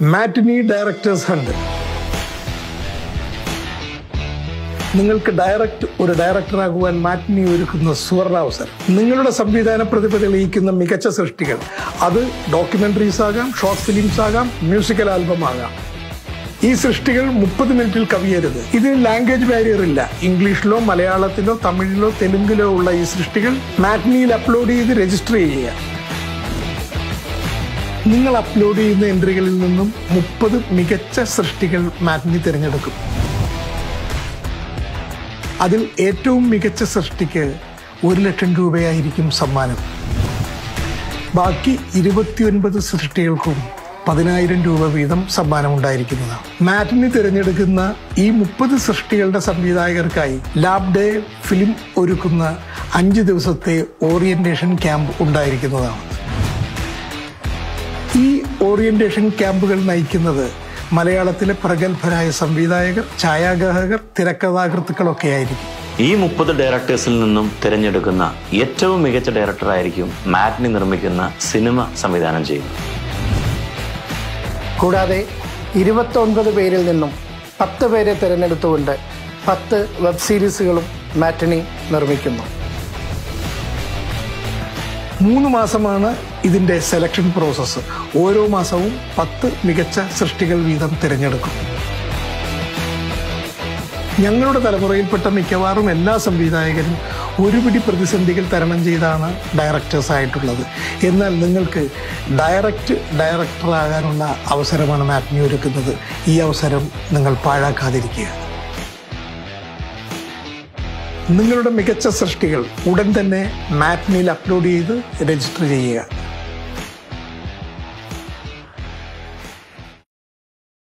മാറ്റിനി directors hunt. നിങ്ങൾക്ക് ഒരു ഡയറക്ടറാകുവാൻ മാറ്റിനി ഒരുക്കുന്ന സുവർണാവസരം. നിങ്ങളുടെ സംവിധാന പ്രതിഭ തെളിയിക്കുന്ന മികച്ച സൃഷ്ടികൾ, അത് ഡോക്യുമെന്ററീസ് ആകാം, ഷോർട്ട് ഫിലിംസ് ആകാം, മ്യൂസിക്കൽ ആൽബം ആകാം. ഈ സൃഷ്ടികൾ 30 മിനിറ്റിൽ കവിയരുത്. ഇതിന് ലാംഗ്വേജ് ബാരിയർ ഇല്ല. ഇംഗ്ലീഷിലോ മലയാളത്തിലോ തമിഴിലോ തെലുങ്കിലോ ഉള്ള ഈ സൃഷ്ടികൾ മാറ്റിനിയിൽ അപ്ലോഡ് ചെയ്ത് രജിസ്റ്റർ ചെയ്യുക. നിങ്ങൾ അപ്ലോഡ് ചെയ്യുന്ന എൻട്രികളിൽ നിന്നും 30 മികച്ച സൃഷ്ടികൾ മാറ്റിനി തിരഞ്ഞെടുക്കും. അതിൽ ഏറ്റവും മികച്ച സൃഷ്ടിക്ക് 1 ലക്ഷം രൂപയായിരിക്കും സമ്മാനം. ബാക്കി 29 സൃഷ്ടികൾക്കും 10,000 രൂപ വീതം സമ്മാനം ഉണ്ടായിരിക്കുന്നതാണ്. മാറ്റിനി തിരഞ്ഞെടുക്കുന്ന ഈ 30 സൃഷ്ടികളുടെ സംവിധായകർക്കായി ലാബ് ഡേ ഫിലിം ഒരുക്കുന്ന 5 ദിവസത്തെ ഓറിയന്റേഷൻ ക്യാമ്പ് ഉണ്ടായിരിക്കുന്നതാണ്. ഈ ഓറിയന്റേഷൻ ക്യാമ്പുകൾ നയിക്കുന്നത് മലയാളത്തിലെ പ്രഗത്ഭരായ സംവിധായകർ, ഛായാഗ്രാഹകർ, തിരക്കഥാകൃത്തുക്കളൊക്കെ ആയിരിക്കും. ഈ 30 ഡയറക്ടേഴ്സിൽ നിന്നും തിരഞ്ഞെടുക്കുന്ന ഏറ്റവും മികച്ച ഡയറക്ടറായിരിക്കും മാറ്റിനി നിർമ്മിക്കുന്ന സിനിമ സംവിധാനം ചെയ്യുന്നത്. കൂടാതെ 29 പേരിൽ നിന്നും 10 പേരെ തിരഞ്ഞെടുത്തുകൊണ്ട് 10 വെബ് സീരീസുകളും മാറ്റിനി നിർമ്മിക്കുന്നു. 3 മാസമാണ് ഇതിൻ്റെ സെലക്ഷൻ പ്രോസസ്സ്. ഓരോ മാസവും 10 മികച്ച സൃഷ്ടികൾ വീതം തിരഞ്ഞെടുക്കും. ഞങ്ങളുടെ തലമുറയിൽപ്പെട്ട മിക്കവാറും എല്ലാ സംവിധായകരും ഒരുപിടി പ്രതിസന്ധികൾ തരണം ചെയ്താണ് ഡയറക്ടേഴ്സ് ആയിട്ടുള്ളത്. എന്നാൽ നിങ്ങൾക്ക് ഡയറക്ടറാകാനുള്ള അവസരമാണ് മാറ്റിനി ഒരുക്കുന്നത്. ഈ അവസരം നിങ്ങൾ പാഴാക്കാതിരിക്കുക. നിങ്ങളുടെ മികച്ച സൃഷ്ടികൾ ഉടൻ തന്നെ മാറ്റിനിയിൽ അപ്ലോഡ് ചെയ്ത് രജിസ്റ്റർ ചെയ്യുക.